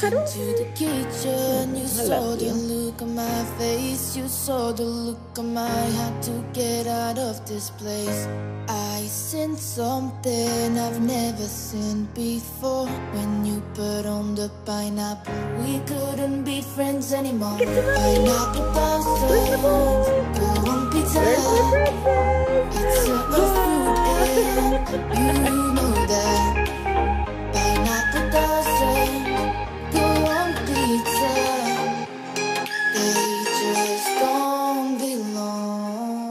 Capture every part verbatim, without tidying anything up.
into the kitchen, you saw the look on my face, you saw the look on my heart to get out of this place. I seen something I've never seen before. When you put on the pineapple, we couldn't be friends anymore. Pineapple thousand, go on pizza. It's a fruit and you know that. Pineapple thousand, go on pizza. They just don't belong.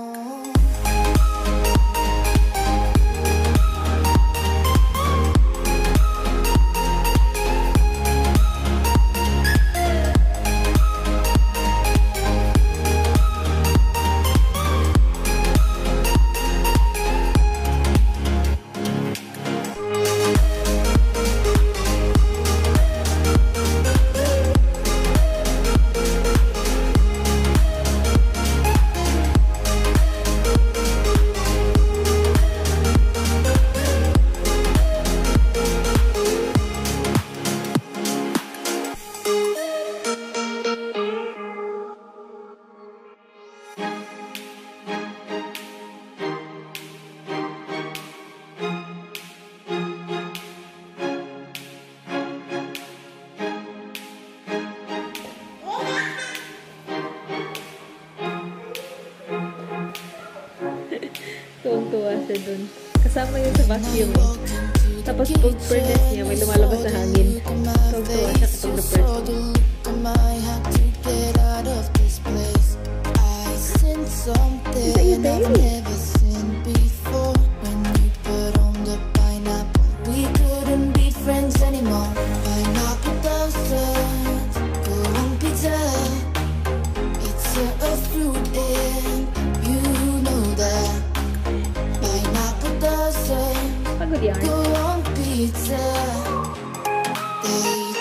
Tuwang-tuwa siya dun. Kasama yun sa vacuum eh. Tapos pag furnace niya, may lumalabas na hangin. Tuwang-tuwa siya kapag na-press. Is that your baby? Pagod yan.